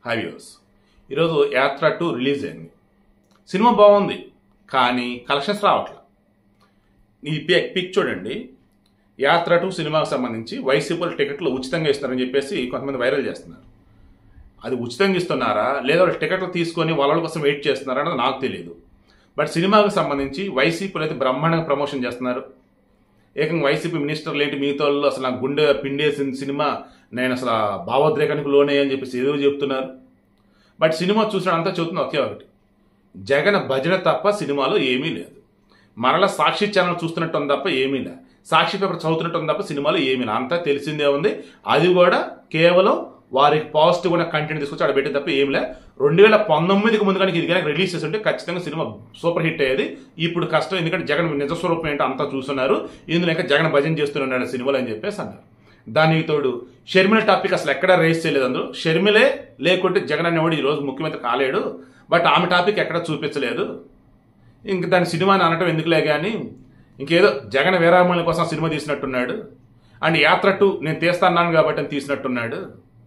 High viewers, ఈరోజు యాత్ర 2 release అయింది. సినిమా బాగుంది, కానీ కలెక్షన్స్ రావట్లేదు. ఈ పిక్ చూడండి. యాత్ర 2 సినిమాకు సంబంధించి వైసీపీ టికెట్లు ఉచితంగా ఇస్తారని చెప్పేసి కొంతమంది వైరల్ చేస్తున్నారు. అది ఉచితంగా ఇస్తున్నారా లేదా వాళ్ళు టికెట్లు తీసుకొని వాళ్ళ కోసం వెయిట్ చేస్తున్నారా అన్నది నాకు తెలియదు. బట్ సినిమాకు సంబంధించి వైసీపీలో అయితే బ్రహ్మాండంగా ప్రమోషన్ చేస్తున్నారు. ఏకంగా వైసీపీ మినిస్టర్లు ఏంటి మిగతా వాళ్ళు అసలు నాకు గుండె పిండేసిన సినిమా, నేను అసలు భావోద్రేకానికి లోనే అని చెప్పేసి ఏదో చెప్తున్నారు. బట్ సినిమా చూసిన అంతా చెబుతున్నా ఒకే ఒకటి, జగన్ భజన తప్ప సినిమాలో ఏమీ లేదు. మరలా సాక్షి ఛానల్ చూస్తున్నట్టు ఉంది తప్ప ఏమీ లేదు, సాక్షి పేపర్ చదువుతున్నట్టు ఉంది తప్ప సినిమాలో ఏమీ లేదు. అంతా తెలిసిందే ఉంది. అది కూడా కేవలం వారికి పాజిటివ్ ఉన్న కంటెంట్ తీసుకొచ్చి ఆడ పెట్టే తప్ప ఏమి లే. 2019కి ముందు కానీ ఇది కనుక రిలీజ్ చేస్తుంటే ఖచ్చితంగా సినిమా సూపర్ హిట్ అయ్యేది. ఇప్పుడు కష్టం, ఎందుకంటే జగన్ నిజస్వరూపం ఏంటో అంతా చూస్తున్నారు. ఇందులో ఇంకా జగన్ భజన చేస్తున్నాడు సినిమాలు అని చెప్పేసి అన్నారు. దానికి తోడు షర్మిల టాపిక్ అసలు ఎక్కడా రేస్ చేయలేదు. అందులో షర్మిలే లేకుంటే జగన్ అనేవాడు ఈరోజు ముఖ్యమంత్రి కాలేడు. బట్ ఆమె టాపిక్ ఎక్కడ చూపించలేదు. ఇంక దాని సినిమాని అనటం ఎందుకులే కానీ ఇంకేదో జగన్ వీరామణి కోసం సినిమా తీసినట్టున్నాడు. అండ్ యాత్ర 2 నేను తీస్తాను కాబట్టి అని తీసినట్టున్నాడు.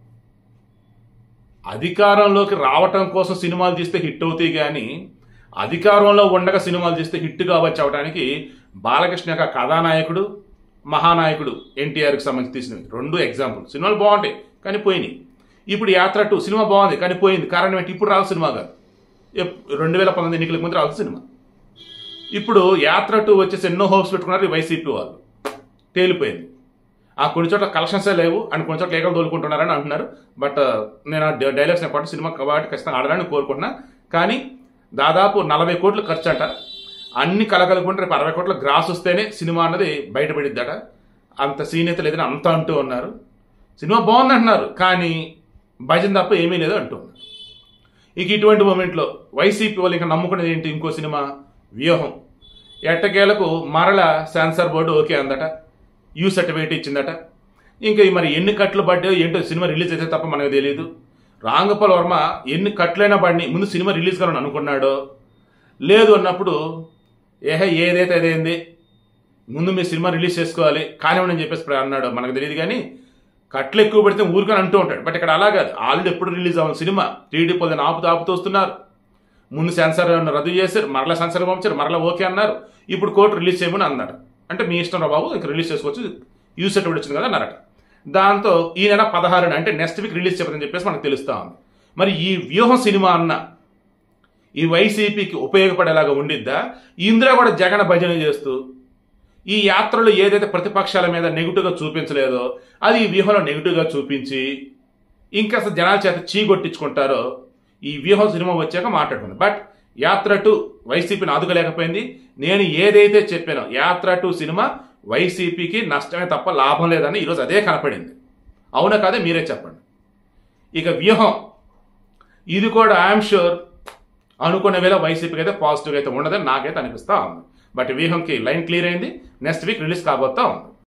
అధికారంలోకి రావటం కోసం సినిమాలు తీస్తే హిట్ అవుతాయి, కానీ అధికారంలో ఉండగా సినిమాలు తీస్తే హిట్ కావచ్చు అవడానికి బాలకృష్ణ యొక్క కథానాయకుడు, మహానాయకుడు ఎన్టీఆర్కి సంబంధించి తీసినవి 2 ఎగ్జాంపుల్. సినిమాలు బాగుంటాయి కానీ పోయినాయి. ఇప్పుడు యాత్ర 2 సినిమా బాగుంది కానీ పోయింది. కారణం ఏంటి? ఇప్పుడు రావాలి సినిమా కాదు, 2019 ఎన్నికలకు ముందు రావాలి సినిమా. ఇప్పుడు యాత్ర 2 వచ్చేసి ఎన్నో హోప్స్ పెట్టుకున్నారు ఈ వైసీపీ వాళ్ళు. తేలిపోయింది. ఆ కొన్ని చోట్ల కలెక్షన్సే లేవు అని కొన్ని చోట్ల ఏకలు తోలుకుంటున్నారని అంటున్నారు. బట్ నేను ఆ డైలాగ్స్ పాటు సినిమా కాబట్టి ఖచ్చితంగా ఆడాలని కోరుకుంటున్నా. కానీ దాదాపు 40 కోట్లు ఖర్చు అంట. అన్ని కలగలుకుంటే రేపు 60 కోట్ల గ్రాస్ వస్తేనే సినిమా అన్నది బయటపడిద్దట. అంత సీనియత లేదని అంతా అంటూ ఉన్నారు. సినిమా బాగుంది అంటున్నారు, కానీ భజన తప్ప ఏమీ లేదు అంటున్నారు. ఇక ఇటువంటి మూమెంట్లో వైసీపీ వాళ్ళు ఇంకా నమ్ముకునేది ఏంటి? ఇంకో సినిమా వ్యూహం. ఎట్టకేలకు మరల సెన్సార్ బోర్డు ఓకే అందట, యూ సర్టిఫికేట్ ఇచ్చిందట. ఇంకా మరి ఎన్ని కట్లు పడ్డాయో ఏంటో సినిమా రిలీజ్ అయితే తప్ప మనకు తెలియదు. రాంగోపాల్ వర్మ ఎన్ని కట్లైనా పడిని ముందు సినిమా రిలీజ్ కావాలని అనుకున్నాడో లేదు అన్నప్పుడు ఏదైతే అదేంది ముందు మీ సినిమా రిలీజ్ చేసుకోవాలి కానివ్వండి అని చెప్పేసి అన్నాడు. మనకు తెలియదు, కానీ కట్లు ఎక్కువ పెడితే ఊరికని అంటూ ఉంటాడు. బట్ ఇక్కడ అలా కాదు. ఆల్రెడీ ఎప్పుడు రిలీజ్ అవ్వాలి సినిమా టీడీ పొద్దున ఆపుతూ వస్తున్నారు. ముందు సెన్సార్ రద్దు చేశారు, మరలా సెన్సార్ పంపించారు, మరలా ఓకే అన్నారు. ఇప్పుడు కోర్టు రిలీజ్ చేయమని అన్నాడు. అంటే మీ ఇష్టం రా బాబు, ఇంక రిలీజ్ చేసుకోవచ్చు, యూజ్ సర్టిఫికేట్ వచ్చింది కదా అన్నారట. దాంతో ఈ నెల 16 అంటే నెక్స్ట్ వీక్ రిలీజ్ చెప్పదని చెప్పేసి మనకు తెలుస్తా ఉంది. మరి ఈ వ్యూహం సినిమా అన్న ఈ వైసీపీకి ఉపయోగపడేలాగా ఉండిద్దా? ఇందులో కూడా జగన్ భజన చేస్తూ ఈ యాత్రలో ఏదైతే ప్రతిపక్షాల మీద నెగిటివ్గా చూపించలేదో అది ఈ వ్యూహంలో నెగిటివ్గా చూపించి ఇంకా అసలు జనాల చేత చీగొట్టించుకుంటారో ఈ వ్యూహం సినిమా వచ్చాక మాట్లాడుకుంది. బట్ యాత్ర 2 వైసీపీని ఆదుకోలేకపోయింది. నేను ఏదైతే చెప్పానో యాత్ర 2 సినిమా వైసీపీకి నష్టమే తప్ప లాభం లేదని ఈరోజు అదే కనపడింది. అవునా కాదే మీరే చెప్పండి. ఇక వ్యూహం ఇది కూడా ఐఎమ్ షూర్ అనుకునే వేళ వైసీపీకి అయితే పాజిటివ్గా అయితే ఉండదని నాకైతే అనిపిస్తా ఉంది. బట్ వ్యూహంకి లైన్ క్లియర్ అయింది. నెక్స్ట్ వీక్ రిలీజ్ కాబోతా ఉంది.